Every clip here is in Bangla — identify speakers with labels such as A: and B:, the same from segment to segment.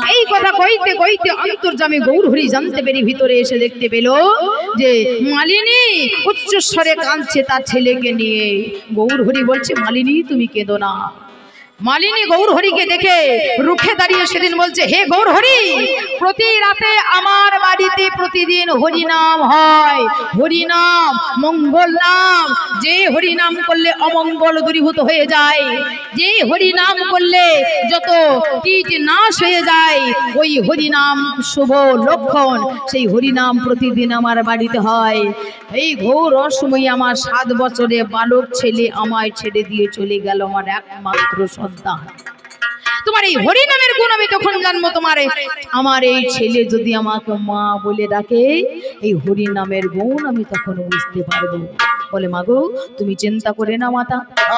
A: এই কথা কইতে কইতে অন্তর্যামী গৌরহরি জানতে পেরে ভিতরে এসে দেখতে পেল যে মালিনী উচ্চস্বরে কাঁদছে তার ছেলেকে নিয়ে। গৌরহরি বলছে, মালিনী তুমি কেঁদো না। মালিনী গৌরহরিকে দেখে রুখে দাঁড়িয়ে সেদিন বলছে, হে গৌরহরি, প্রতি রাতে আমার বাড়িতে প্রতিদিন হরিনাম হয়। হরিনাম মঙ্গল নাম, যে হরিনাম করলে অমঙ্গল দূরীভূত হয়ে যায়, যে হরিনাম করলে যত কীট নাশ হয়ে যায়, ওই হরিনাম শুভ লক্ষণ। সেই হরিনাম প্রতিদিন আমার বাড়িতে হয়। এই ঘোর অসময়ে আমার 7 বছরে বালক ছেলে আমায় ছেড়ে দিয়ে চলে গেল, আমার একমাত্র সন্তান। তোমার এই হরিনামের গুণ আমি তখন জানবো। আমার এই ছেলে যদি আমাকে মা বলে ডাকে, এই হরিনামের গুণ আমি তখন বুঝতে পারবো। বলে, মাগো তুমি চিন্তা করে না মাতা।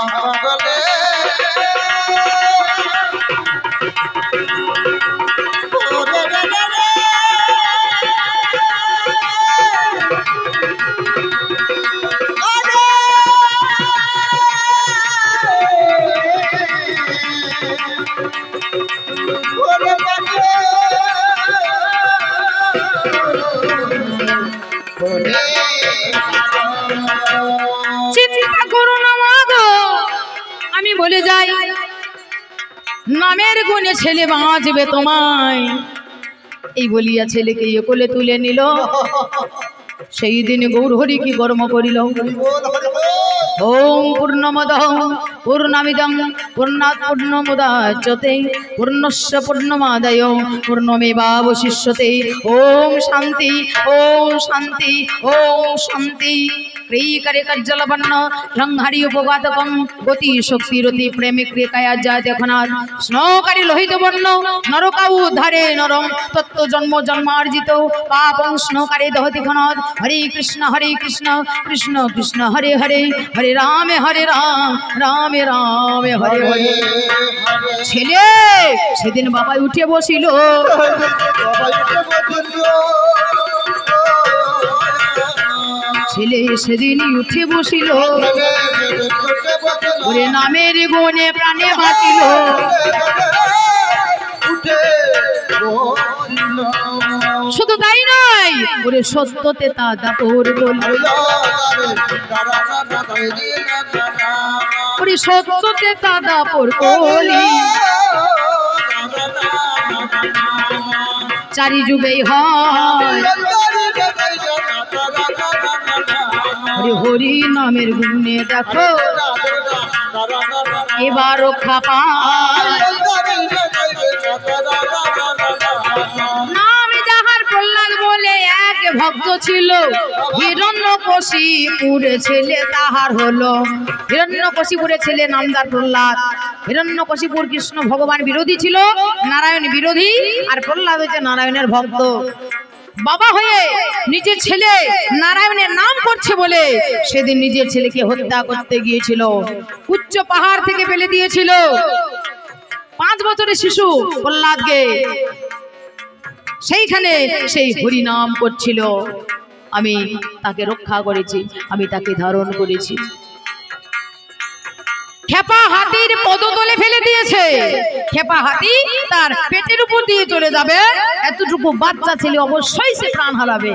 A: চিন্তা করো না মাগো, আমি বলে যাই, নামের গুণে ছেলে বাঁচবে তোমায়। এই বলিয়া ছেলেকে কোলে তুলে নিল। সেই দিন গৌরহরি কি কর্ম করিল? ওম পূর্ণমদঃ পূর্ণমিদং পূর্ণাৎ পূর্ণমুদাচ্যতে পূর্ণস্য পূর্ণমাদায় পূর্ণমেবাবশিষ্যতে। ওম শান্তি, ওম শান্তি, ওম শান্তি। ক্রিয়কারে কার্যলবন্ন সংহারি উপঘাতকং গতি শক্তিরতি প্রেমিক ক্রিয়ায়া যায় দেখনাথ স্নকারী লোহিত বর্ণ নরকা উদ্ধারে নরম তত্ত্ব জন্ম জন্মার্জিত পাপং স্নকারে দহতি ঘনাথ। হরে কৃষ্ণ কৃষ্ণ কৃষ্ণ হরে হরে, হরে রাম রাম হরে হরে। ছেলে সেদিন বাবাই উঠে বসিল। ছেলে সেদিনই উঠে বসিল, ওরে নামের গুণে প্রাণে বাঁচিল। শুধু তাই নয়, ওরে সত্যতে তা দাপর বল, ওরে সত্যতে তা দাপর বলি। চারি যুগেই হয় হরি নামের গুণে দেখো এবার রক্ষা পায়। নাম যাহার প্রহ্লাদ বলে এক ভক্ত ছিল, হিরণ্যকশিপুরের ছেলে তাহার হলো। হিরণ্যকশিপুরের ছেলে নামদার প্রহ্লাদ। হিরণ্যকশিপুর কৃষ্ণ ভগবান বিরোধী ছিল, নারায়ণ বিরোধী, আর প্রহ্লাদ হচ্ছে নারায়ণের ভক্ত। বাবা হয়ে নিজের ছেলে নারায়ণের নাম করছে বলে সেদিন নিজের ছেলেকে হত্যা করতে গিয়েছিল, উচ্চ পাহাড় থেকে ফেলে দিয়েছিল। 5 বছরের শিশু প্রহ্লাদকে সেইখানে সেই হরি নাম করছিল। আমি তাকে রক্ষা করেছি, আমি তাকে ধারণ করেছি। খেপা হাতির পদতলে ফেলে দিয়েছে, খেপা হাতি তার পেটের উপর দিয়ে চলে যাবে, এতটুকু বাচ্চা ছেলে অবশ্যই সে প্রাণ হারাবে।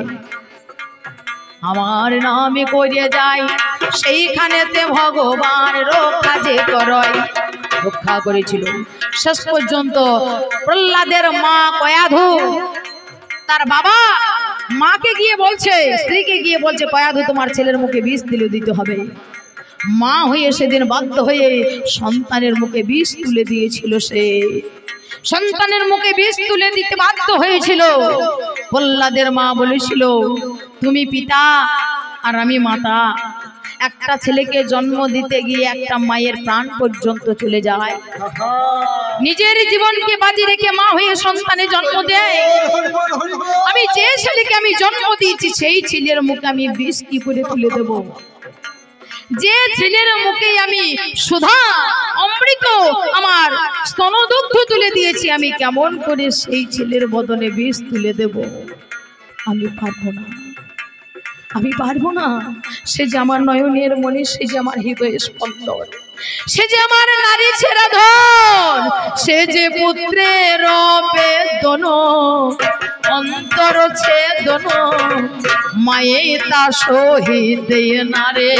A: আমার নামে করে যায় সেইখানেতে ভগবান রক্ষা যে করয়, রক্ষা করেছিল। শেষ পর্যন্ত প্রহ্লাদের মা কয়াধু তার বাবা মাকে গিয়ে বলছে, স্ত্রীকে গিয়ে বলছে, কয়াধু তোমার ছেলের মুখে বিষ দিতে হবে। মা হয়ে সেদিন বাধ্য হয়ে সন্তানের মুখে বিষ তুলে দিয়েছিল। সে সন্তানের মুখে বিষ তুলে দিতে বাধ্য হয়েছিল। প্রহ্লাদের মা বলেছিল, তুমি পিতা আর আমি মাতা। একটা ছেলেকে জন্ম দিতে গিয়ে একটা মায়ের প্রাণ পর্যন্ত চলে যায়। নিজের জীবনকে বাজি রেখে মা হয়ে সন্তানের জন্ম দেয়। আমি যে ছেলেকে আমি জন্ম দিয়েছি সেই ছেলের মুখে আমি বিষ কি করে তুলে দেব? যে ছেলের মুখে আমি সুধা অমৃত আমার স্তনদুগ্ধ তুলে দিয়েছি, আমি কেমন করে সেই ছেলের বদনে বিষ তুলে দেব? আমি পারবো না, আমি পারবো না। সে যে আমার নয়নের মনে, সে যে আমার হৃদয় স্পন্দন, সে যে আমার নারী ছেড়া ধন, সে যে পুত্রের বেদন। ছেদন অন্তর ছেদন মায়ে তা সহিত না রে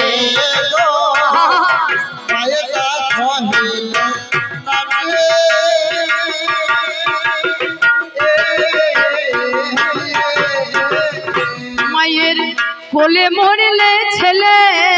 A: মায়ের কোলে মরলে ছেলে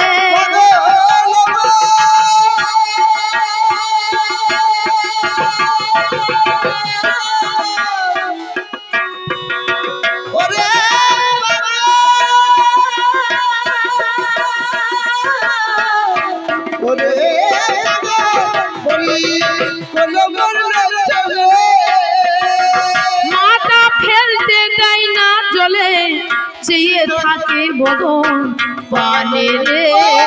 A: মাটা ফেলতে দেয় না জলে চেয়ে থাকে বদন পানে রে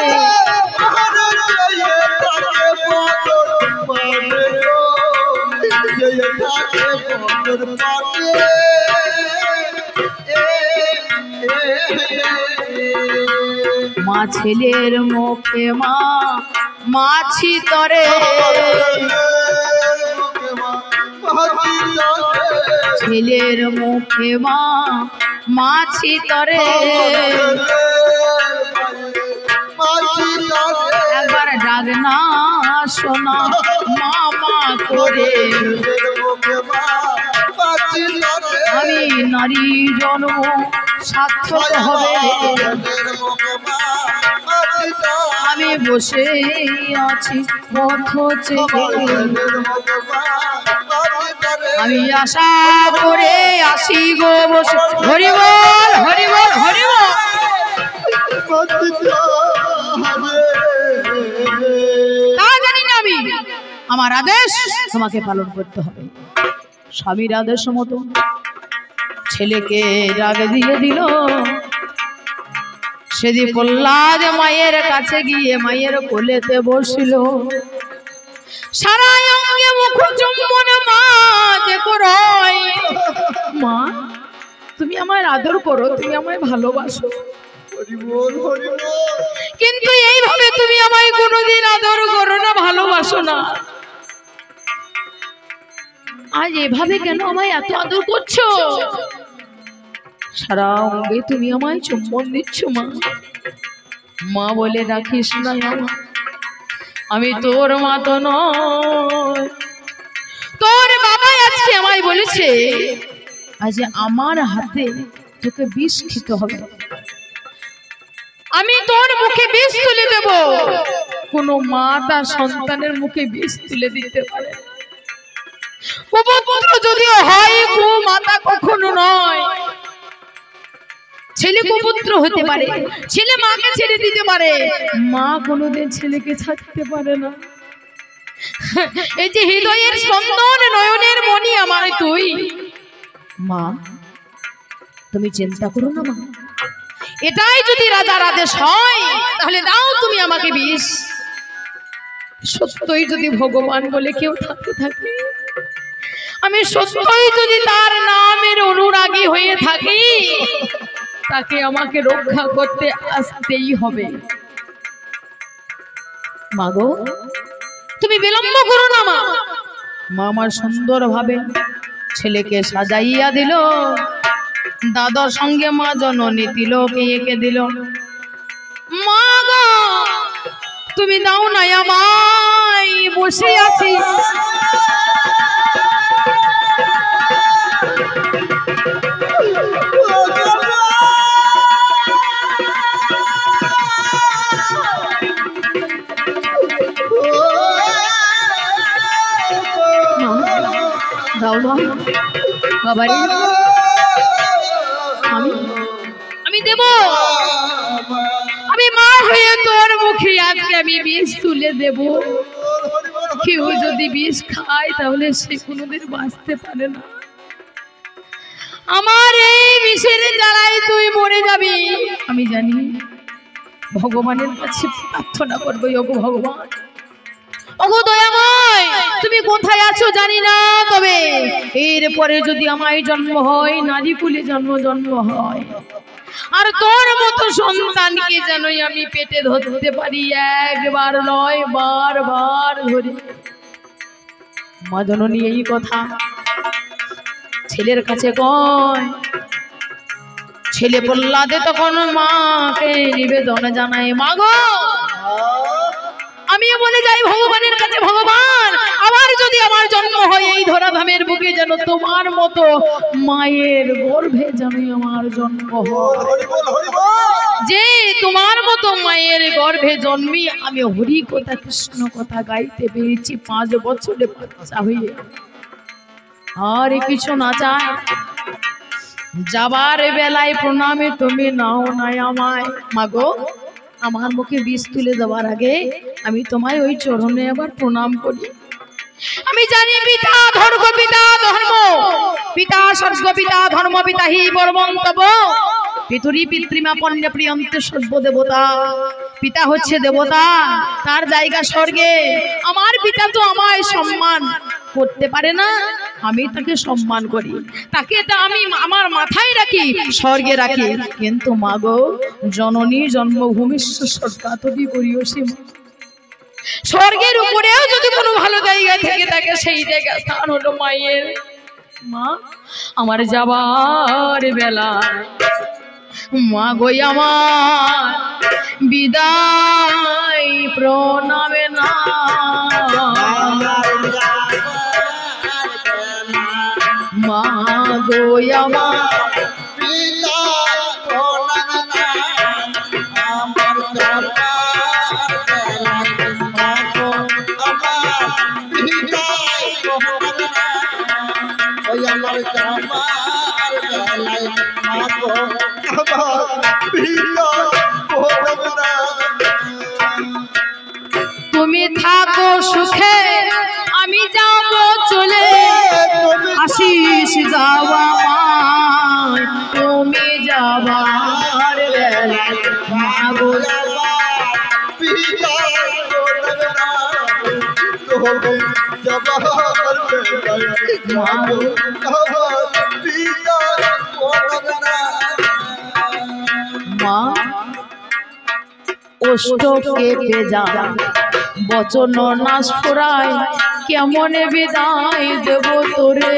A: মা ছেলের মুখে মা মাছি তরে ছেলের মুখে মা মাছি তরে একবার ডাক না শোনা মামা করে আমি নারী জন্ম সার্থক হবে আমি বসে আছি পথ চেয়ে আমি আশা করে আসি গো বসে হরি বল হরি বল হরি বল তা জানি না আমি আমার আদেশ তোমাকে পালন করতে হবে স্বামীর আদেশ মতো ছেলেকে রাগ দিয়ে দিল সেদিন প্রহ্লাদ মায়ের কাছে গিয়ে মায়ের কোলেতে বসিল সারা অঙ্গে মুখ চুম্বন মা যে করয় মা তুমি আমায় আদর করো তুমি আমায় ভালোবাসো কিন্তু এইভাবে তুমি আমায় কোনোদিন আদর করো না ভালোবাসো না আজ এভাবে কেন আমায় এত আদর করছো সারা অঙ্গে তুমি আমায় চুম্বন দিচ্ছ মা মা বলে রাখিস না আমি তোর মা তো নয় তোর বাবা আজকে আমায় বলেছে আজ আমার হাতে তোকে বিষ খেতে হবে আমি তোর মুখে বিষ তুলে দেব কোন মা তার সন্তানের মুখে বিষ তুলে দিতে পারে কুপুত্র যদিও হয় মাতা কখনো নয় ছেলে কুপুত্র হতে পারে ছেলে মাকে ছেড়ে দিতে পারে মা কোনোদিন ছেলেকে ছাড়তে পারে না এই যে হৃদয়ের স্পন্দন নয়নের মণি আমার তুই মা তুমি চিন্তা করো না মা এটাই যদি রাজার আদেশ হয় তাহলে দাও তুমি আমাকে বিষ সত্যই যদি ভগবান বলে কেউ থাকতে থাকে আমি সত্যই যদি তার নামের অনুরাগী হয়ে থাকি তাকে আমাকে রক্ষা করতে আসতেই হবে মাগো তুমি বিলম্ব করো না মা মা আমার সুন্দরভাবে ছেলেকে সাজাইয়া দিল দাদার সঙ্গে মা জননী তিলকে এঁকে দিল মা গো তুমি দাও না আমায় বসে আছি দাও মা বাবারে আমি দেব আমি মা হয়ে তোর মুখে আজকে আমি বিষ তুলে দেব কেউ যদি বিষ খায় তাহলে সে কোনোদিন বাঁচতে পারে না আমার এই বিষের জ্বালায় তুই মরে যাবি আমি জানি ভগবানের কাছে প্রার্থনা করবো ওগো ভগবান ওগো দয়াময় তুমি কোথায় আছো জানি না তবে এরপরে যদি আমায় জন্ম হয় নারী কুলে জন্ম হয় আর তোর মতো সন্তানকে যেনই আমি পেটে ধরতে পারি একবার নয় বারবার ধরে মা জননী এই কথা ছেলের কাছে কয়, ছেলে প্রহ্লাদে তখন মাকে নিবেদন জানায়, মা গো আমি বলে যাই ভগবানের কাছে, ভগবান আবার যদি আমার জন্ম হয় এই ধরাধামের বুকে, যেন তোমার মতো মায়ের গর্ভে যেন আমার জন্ম হয়, যে তোমার মতো মায়ের গর্ভে জন্মি আমি হরি কথা কৃষ্ণ কথা গাইতে পেরেছি 5 বছরে বাচ্চা হয়ে, আর কিছু না চাই। যাবার বেলায় প্রণামে তুমি নাও নাই আমায়, মাগো আমার মুখে বিষ তুলে দেওয়ার আগে আমি তোমায় ওই চরণে আবার প্রণাম করি। আমি জানি পিতা ধর্ম পিতা ধর্ম পিতা স্বর্গ পিতা ধর্ম পিতা হি বর্মন্তব পিতুরি পিতৃমা পণ্য প্রিয়ন্তে সর্বদেবতা। পিতা হচ্ছে দেবতা, তার জায়গা স্বর্গে। আমার পিতা তো আমায় সম্মান করতে পারে না, আমি তাকে সম্মান করি, তাকে তা আমি আমার মাথায় রাখি, স্বর্গে রাখি। কিন্তু মাগো জননী জন্মভূমি স্বর্গাতটি করিও সীমা, স্বর্গের উপরেও যদি কোনো ভালো জায়গা থেকে থাকে সেই জায়গা স্থান হলো মায়ের। মা আমার যাবার বেলা মা গো আমার বিদায় প্রণামে না, মা গো আমার তুমি থাকো সুখে আমি যাব চলে, আশিস যাওয়া তুমি যাবার বেলায় মাগো মা ওষ্ঠ কেঁপে যায় বচন নাশ ফুরায়, কেমন বিদায় দেব তোরে,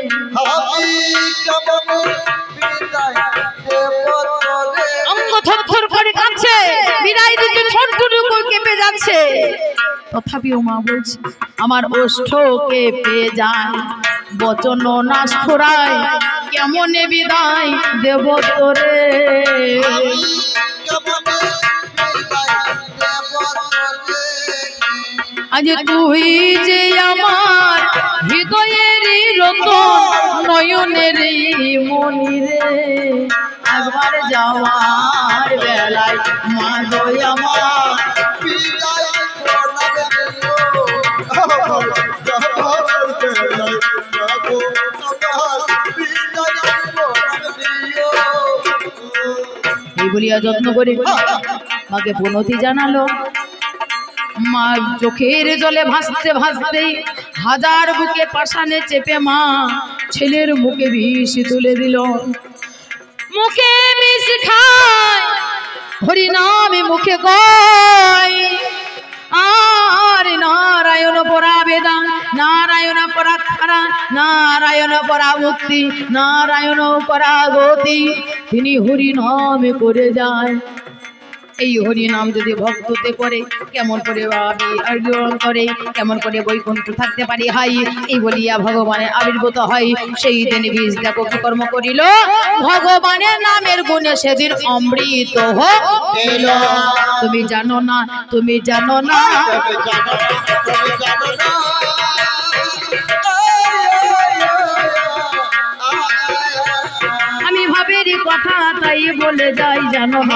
A: অঙ্গ থরথর করে কাঁপছে, বিদায় দিতে ঠোঁটটুকু কেঁপে যাচ্ছে। তথাপিও মা বলছে আমার ওষ্ঠ কেঁপে যায় বচন নাশ ফুরায়, কেমন বিদায় দেব তোরে। আজ তুই যে আমার হৃদয়ের রতন নয়নের মনি রে, একবার যাওয়ার বেলায় মা গো আমার এই বলিয়া যত্ন করে মাকে প্রণতি জানালো। মা চোখের জলে ভাসতে ভাসতে হাজার বুকে পাষাণে চেপে মা ছেলের মুখে বিষ তুলে দিল। মুখে বিষ খায় হরি নামে মুখে কয়, আর নারায়ণ পরা বেদা নারায়ণ পরা খারা নারায়ণ পরা মুক্তি নারায়ণ পরা গতি, তিনি হরি নামে করে যায়। এই হরি নাম যদি ভক্ততে করে কেমন করে অর্জন করে, কেমন করে বৈকুণ্ঠ থাকতে পারি হাই, এই বলিয়া ভগবানের আবির্ভূত হয়। সেই দিন বীজ দেখো কি কর্ম করিল, ভগবানের নামের গুণে সেদিন অমৃত হইল। তুমি জানো না, তুমি জানো না, আমি ভাবের কথা তাই বলে যাই, জানো না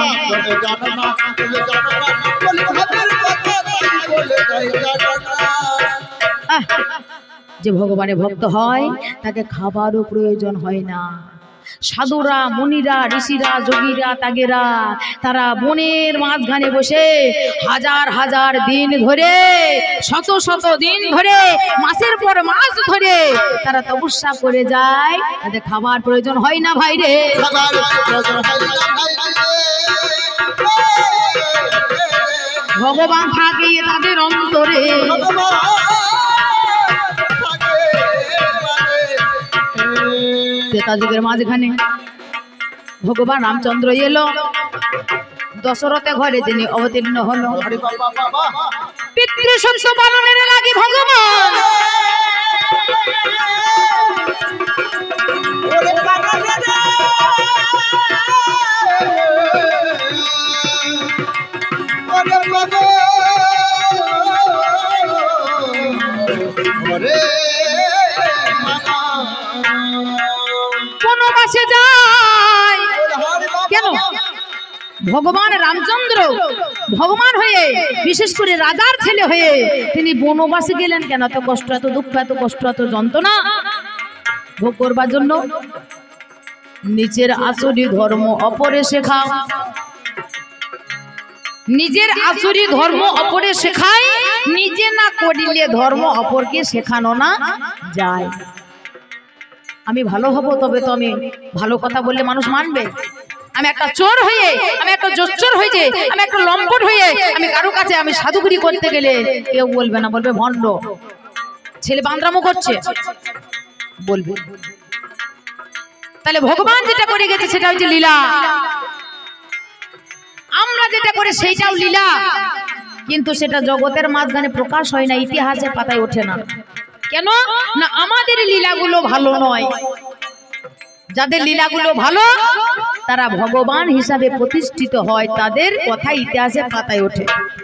A: যে ভগবানের ভক্ত হয় তাকে খাবারও প্রয়োজন হয় না। সাধুরা মুনিরা ঋষিরা যোগীরা তাগেরা তারা বনের মাঝখানে বসে হাজার হাজার দিন ধরে শত শত দিন ধরে মাসের পর মাস ধরে তারা তপস্যা করে যায়, তাদের খাবার প্রয়োজন হয় না ভাই রে। ভগবান থাকে তাদের অন্তরে। त्रेता जुगের মাঝখানে ভগবান রামচন্দ্র এলো দশরথের ঘরে তিনি অবতীর্ণ হলো পিতৃ সত্য পালনের লাগি ভগবান বনবাসে যায় কেন ভগবান রামচন্দ্র ভগবান হয়ে বিশেষ করে রাজার ছেলে হয়ে তিনি বনবাসে গেলেন কেন? এত কষ্ট এত দুঃখ এত কষ্ট এত যন্ত্রণা ভোগ করবার জন্য। নিজের আসরি ধর্ম অপরে শেখাও, নিজের আসরি ধর্ম অপরে শেখায়, নিজে না করিলে ধর্ম অপরকে শেখানো না যায়। আমি ভালো হব তবে তো আমি ভালো কথা বললে মানুষ মানবে। আমি একটা চোর হয়ে আমি একটা জোচ্চোর হয়ে যে আমি একটা লম্পট হয়ে আমি কারো কাছে আমি সাধুগিরি করতে গেলে কেউ বলবে না, বলবে ভণ্ড ছেলে বান্দরামো করছে বলবে। তাহলে ভগবান যেটা করে গেছে সেটা হচ্ছে লীলা, আমরা যেটা করে সেইটাও লীলা, কিন্তু সেটা জগতের মাঝখানে প্রকাশ হয় না, ইতিহাসের পাতায় ওঠে না। কেন না আমাদের লীলাগুলো ভালো নয়। যাদের লীলাগুলো ভালো তারা ভগবান হিসাবে প্রতিষ্ঠিত হয়, তাদের কথা ইতিহাসের পাতায় ওঠে।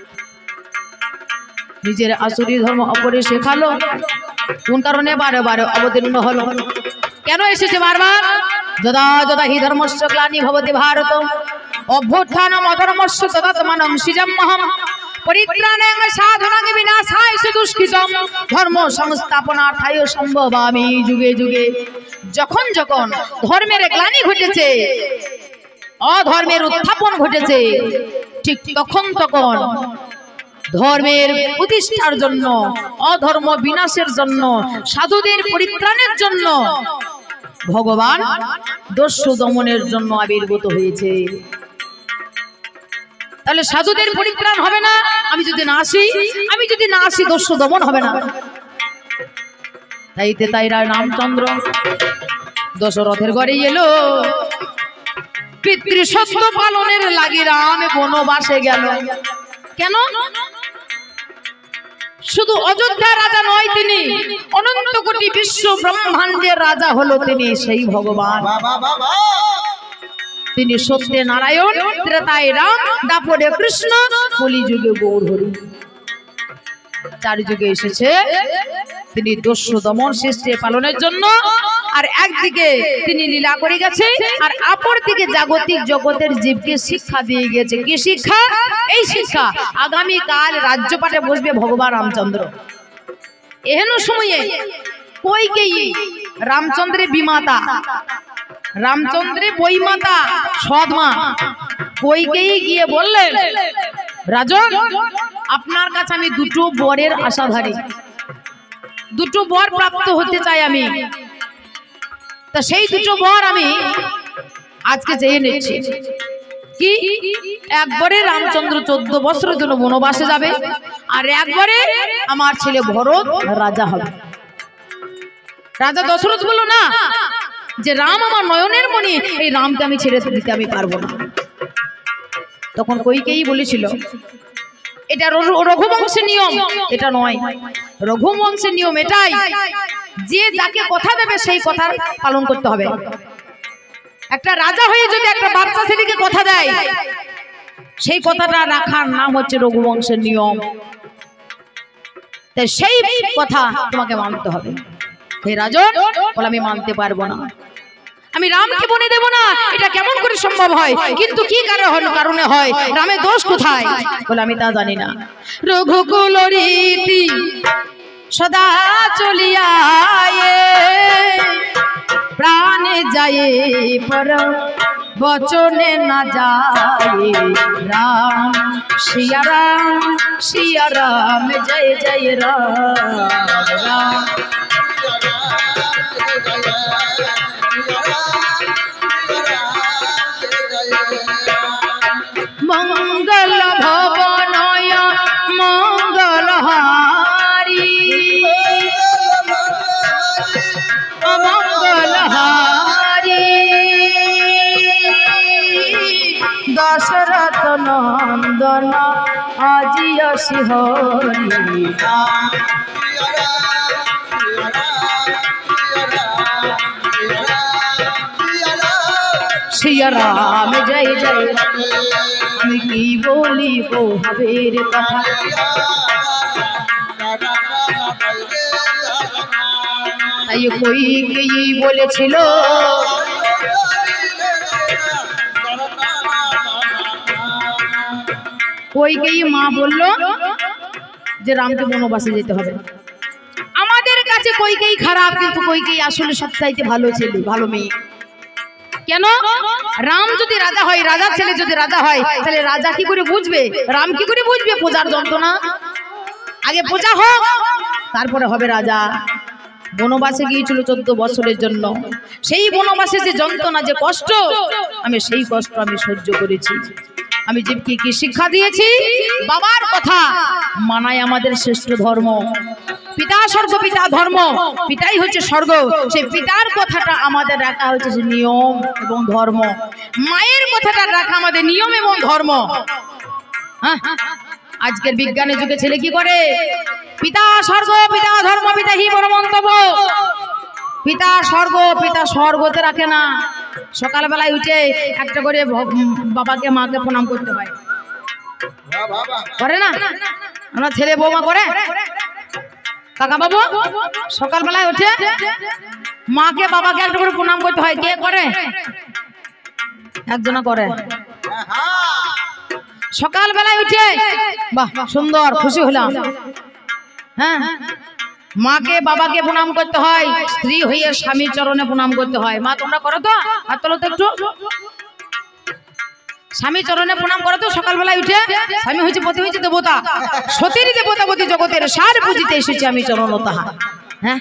A: নিজের আসরি ধর্ম অপরে শেখালো, কোন কারণে বারে বারে অবতীর্ণ হলো? কেন এসেছে বারবার? যদা যদা হি ধর্মস্য গ্লানি ভবতি ভারত অভ্যুত্থানম অধর্মস্য তদাত্মানম সৃজম্যহম পরিত্রাণাং সাধনাং বিনাশায় দুষ্কৃতম ধর্ম সংস্থাপনার্থায় সম্ভবামি যুগে যুগে। যখন যখন ধর্মের গ্লানি ঘটেছে, অধর্মের উত্থাপন ঘটেছে, ঠিক তখন তখন ধর্মের প্রতিষ্ঠার জন্য, অধর্ম বিনাশের জন্য, সাধুদের পরিত্রাণের জন্য ভগবান দস্যু দমনের জন্য আবির্ভূত হয়েছে। তাহলে সাধুদের পরিত্রাণ হবে না আমি যদি না আসি, আমি যদি না আসি দস্যু দমন হবে না। তাই রামচন্দ্র দশরথের ঘরে এলো, পিতৃ সত্য পালনের লাগি রাম বনবাসে গেল। কেন? শুধু অযোধ্যা রাজা নয়, তিনি অনন্ত কোটি বিশ্ব ব্রহ্মাণ্ডের রাজা হলো তিনি, সেই ভগবান। তিনি সত্যে নারায়ণ, ত্রেতায় রাম, দাপরে কৃষ্ণ, কলিযুগে গৌর হরি। চার যুগে এসেছে তিনি দস্যু দমন সৃষ্টি পালনের জন্য। আর একদিকে তিনি লীলা করে গেছে, আর অপর দিকে জাগতিক জগতের জীবকে শিক্ষা দিয়ে গেছে। কি শিক্ষা? এই শিক্ষা আগামী কাল রাজ্যপাটে বসবে ভগবান রামচন্দ্র। এহেন সময়ে কইকেয়ী রামচন্দ্রের বিমাতা, রামচন্দ্রের বইমাতা সৎমা কইকেয়ী গিয়ে বললেন, রাজন আপনার কাছে আমি দুটো বরের আশাধারী, দুটো বর প্রাপ্ত হতে চাই আমি। তা সেই দুটো বর আমি আজকে চেয়ে নিচ্ছি। কি? একবারে রামচন্দ্র 14 বছরের জন্য বনবাসে যাবে, আর একবারে আমার ছেলে ভরত রাজা হবে। রাজা দশরথ বলল, না, যে রাম আমার নয়নের মণি, এই রামকে আমি ছেড়ে দিতে আমি পারবো না। তখন কইকেয়ী বলেছিল, এটা রঘুবংশের নিয়ম, এটা নয়। রঘুবংশের নিয়ম এটাই যে যাকে কথা দেবে সেই কথা পালন করতে হবে। একটা রাজা হয়ে যদি একটা বাচ্চা ছেলেকে কথা দেয়, সেই কথাটা রাখার নাম হচ্ছে রঘুবংশের নিয়ম। তাই সেই কথা তোমাকে মানতে হবে। হে রাজন বলে, আমি মানতে পারবো না, আমি রামকে বনে দেব না। এটা কেমন করে সম্ভব হয়? কিন্তু কি কারণে হয়? রামের দোষ কোথায়? বলে, আমি তা জানি না। রঘুকুল রীতি সদা চলিয়া প্রাণে যায় পর বচনে না যায়। রাম সিয়া রাম, সিয়া রাম, জয় জয় রাম। মঙ্গল ভবনয় মঙ্গল হারি, মঙ্গল হারি। নন্দন আজিও শিহরি সিয়া রাম জয় জয় আমি কি বলিব ভাবের কথা তাই কইকেয়ী বলেছিল কইকেয়ী মা বলল যে রামকে বনবাসে যেতে হবে। আমাদের কাছে কইকেয়ী খারাপ, কিন্তু কইকেয়ী আসলে সবচাইতে ভালো ছেলে, ভালো মেয়ে। কেন? রাম যদি রাজা হয়, রাজার ছেলে যদি রাজা হয়, তাহলে রাজা কি করে বুঝবে, রাম কি করে বুঝবে প্রজার যন্ত্রণা? আগে প্রজা হোক, তারপরে হবে রাজা। বনবাসে গিয়েছিল 14 বছরের জন্য। সেই বনবাসে যে যন্ত্রণা, যে কষ্ট, আমি সেই কষ্ট আমি সহ্য করেছি। আমি জীবকে কি শিক্ষা দিয়েছি? বাবার কথা মানাই আমাদের শ্রেষ্ঠ ধর্ম। পিতা স্বর্গ পিতা ধর্ম, পিতাই হচ্ছে স্বর্গ। সেই পিতার কথাটা আমাদের রাখা হচ্ছে নিয়ম এবং ধর্ম। মায়ের কথাটা রাখা আমাদের নিয়ম এবং ধর্ম। হ্যাঁ, আজকের বিজ্ঞানের যুগে ছেলে কি করে? পিতা স্বর্গ পিতা ধর্ম পিতা হি বড় মন্তব্য। পিতা স্বর্গ পিতা স্বর্গতে রাখে না। সকালবেলায় উঠে একটা করে বাবাকে মাকে প্রণাম করতে হয়, করে না? আমরা ছেলে বৌমা করে। কাকা বাবু সকালবেলায় উঠে মাকে বাবাকে একটা করে প্রণাম করতে হয়। কে করে? একজনা করে। সকালবেলায় উঠে বাহ সুন্দর, খুশি হলাম। হ্যাঁ, মাকে বাবাকে প্রণাম করতে হয়, স্ত্রী হয়ে স্বামীর চরণে প্রণাম করতে হয়। মা তোমরা করো তো? হাত তোলো তো একটু। স্বামী চরণে প্রণাম করো তো সকালবেলায় উঠে। স্বামী হয়েছে পতি, হয়েছে দেবতা, সতীর দেবতাপতি জগতের সার পুজিতে এসেছে আমি চরণ তাহা। হ্যাঁ,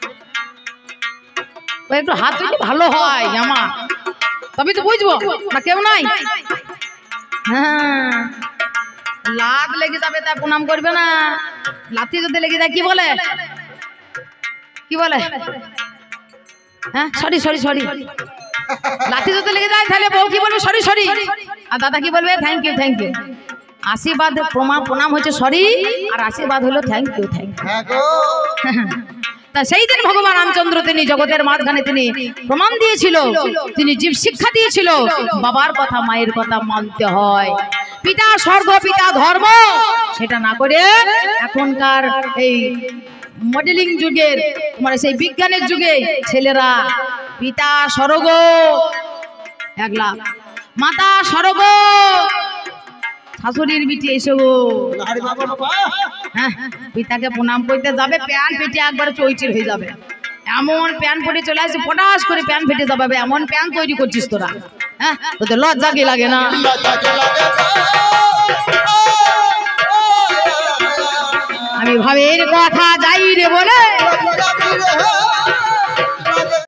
A: একটু হাত তুললে ভালো হয় আমার, তবে তো বুঝবো না কেউ নাই। হ্যাঁ, লাত লেগে যাবে তা প্রণাম করবে না। লাথি যদি লেগে যায় কি বলে? কি বলে? হ্যাঁ, সরি সরি সরি। লাথি যদি লেগে যায় তাহলে বউ কি বলবে? Sorry sorry. আর দাদা কি বলবে? Thank you thank you. আশীর্বাদ প্রণাম হচ্ছে সরি, আর আশীর্বাদ হলো থ্যাংক ইউ থ্যাংক ইউ। তা সেই দিন ভগবান রামচন্দ্র তিনি জগতের মাঝখানে তিনি প্রমাণ দিয়েছিল, তিনি জীব শিক্ষা দিয়েছিল বাবার কথা মায়ের কথা মানতে হয়। পিতা স্বর্গ পিতা ধর্ম, সেটা না করে এখনকার এই মডেলিং যুগের মানে সেই বিজ্ঞানের যুগে ছেলেরা পিতা স্বর্গ 1 লাখ, মাতা স্বর্গ, শাশুড়ির বিটি এসে গো। হ্যাঁ, পিতাকে প্রণাম করতে যাবে, প্যান ফেটে একবারে চৈচির হয়ে যাবে। এমন প্যান পরে চলে আসে, পটাশ করে প্যান ফেটে যাবে। এমন প্যান তৈরি করছিস তোরা? হ্যাঁ, তোদের লজ্জা কি লাগে না? আমি ভাবের কথা যাই রে বলে